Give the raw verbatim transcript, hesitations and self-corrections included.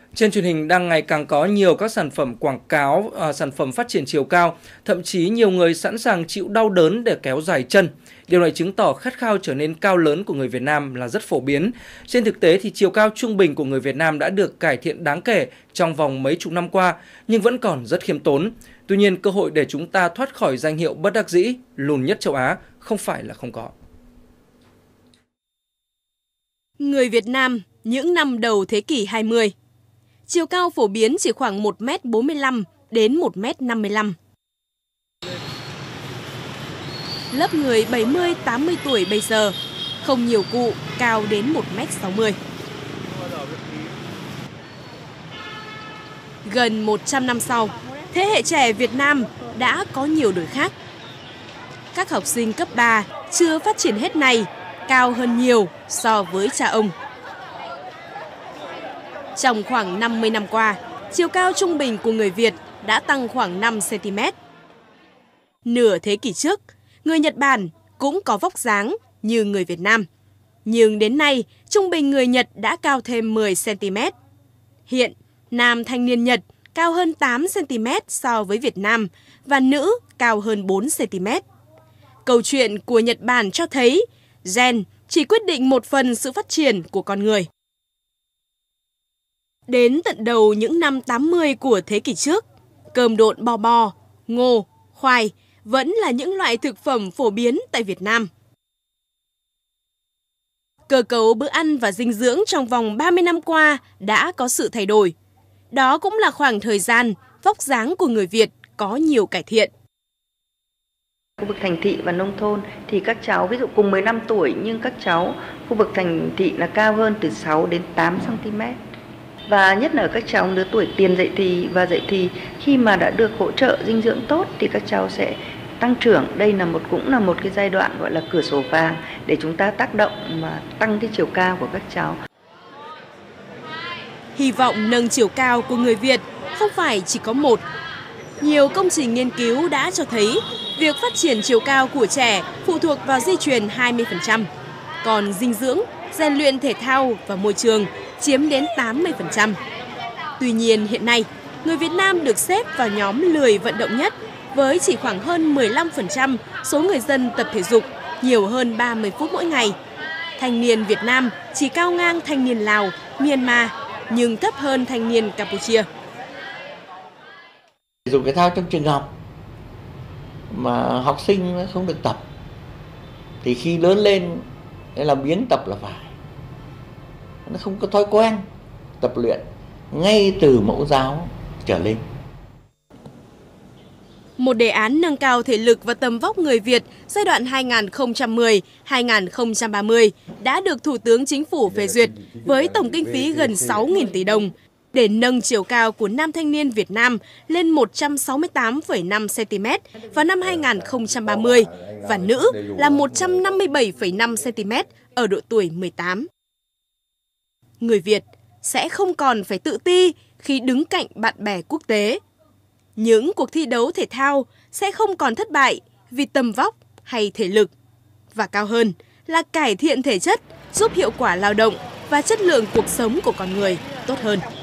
Trên truyền hình đang ngày càng có nhiều các sản phẩm quảng cáo, à, sản phẩm phát triển chiều cao, thậm chí nhiều người sẵn sàng chịu đau đớn để kéo dài chân. Điều này chứng tỏ khát khao trở nên cao lớn của người Việt Nam là rất phổ biến. Trên thực tế thì chiều cao trung bình của người Việt Nam đã được cải thiện đáng kể trong vòng mấy chục năm qua, nhưng vẫn còn rất khiêm tốn. Tuy nhiên, cơ hội để chúng ta thoát khỏi danh hiệu bất đắc dĩ, lùn nhất châu Á không phải là không có. Người Việt Nam những năm đầu thế kỷ hai mươi. Chiều cao phổ biến chỉ khoảng một mét bốn mươi lăm đến một mét năm mươi lăm. Lớp người bảy mươi tám mươi tuổi bây giờ, không nhiều cụ cao đến một mét sáu mươi. Gần một trăm năm sau, thế hệ trẻ Việt Nam đã có nhiều đổi khác. Các học sinh cấp ba chưa phát triển hết này, cao hơn nhiều so với cha ông. Trong khoảng năm mươi năm qua, chiều cao trung bình của người Việt đã tăng khoảng năm xăng ti mét. Nửa thế kỷ trước, người Nhật Bản cũng có vóc dáng như người Việt Nam. Nhưng đến nay, trung bình người Nhật đã cao thêm mười xăng ti mét. Hiện, nam thanh niên Nhật cao hơn tám xăng ti mét so với Việt Nam và nữ cao hơn bốn xăng ti mét. Câu chuyện của Nhật Bản cho thấy gen chỉ quyết định một phần sự phát triển của con người. Đến tận đầu những năm tám mươi của thế kỷ trước, cơm độn bò bò, ngô, khoai vẫn là những loại thực phẩm phổ biến tại Việt Nam. Cơ cấu bữa ăn và dinh dưỡng trong vòng ba mươi năm qua đã có sự thay đổi. Đó cũng là khoảng thời gian vóc dáng của người Việt có nhiều cải thiện. Khu vực thành thị và nông thôn thì các cháu ví dụ cùng mười lăm tuổi nhưng các cháu khu vực thành thị là cao hơn từ sáu đến tám xăng ti mét. Và nhất là ở các cháu lứa tuổi tiền dậy thì và dậy thì khi mà đã được hỗ trợ dinh dưỡng tốt thì các cháu sẽ tăng trưởng. Đây là một cũng là một cái giai đoạn gọi là cửa sổ vàng để chúng ta tác động mà tăng cái chiều cao của các cháu. Hy vọng nâng chiều cao của người Việt không phải chỉ có một. Nhiều công trình nghiên cứu đã cho thấy việc phát triển chiều cao của trẻ phụ thuộc vào di truyền hai mươi phần trăm, còn dinh dưỡng, rèn luyện thể thao và môi trường chiếm đến tám mươi phần trăm. Tuy nhiên hiện nay, người Việt Nam được xếp vào nhóm lười vận động nhất với chỉ khoảng hơn mười lăm phần trăm số người dân tập thể dục nhiều hơn ba mươi phút mỗi ngày. Thanh niên Việt Nam chỉ cao ngang thanh niên Lào, Myanmar nhưng thấp hơn thanh niên Campuchia. Thể dục thể thao trong trường học mà học sinh không được tập thì khi lớn lên là biến tập là phải. Nó không có thói quen tập luyện ngay từ mẫu giáo trở lên. Một đề án nâng cao thể lực và tầm vóc người Việt giai đoạn hai nghìn không trăm mười đến hai nghìn không trăm ba mươi đã được Thủ tướng Chính phủ phê duyệt với tổng kinh phí gần sáu nghìn tỷ đồng để nâng chiều cao của nam thanh niên Việt Nam lên một trăm sáu mươi tám phẩy năm xăng ti mét vào năm hai nghìn không trăm ba mươi và nữ là một trăm năm mươi bảy phẩy năm xăng ti mét ở độ tuổi mười tám. Người Việt sẽ không còn phải tự ti khi đứng cạnh bạn bè quốc tế. Những cuộc thi đấu thể thao sẽ không còn thất bại vì tầm vóc hay thể lực. Và cao hơn là cải thiện thể chất, giúp hiệu quả lao động và chất lượng cuộc sống của con người tốt hơn.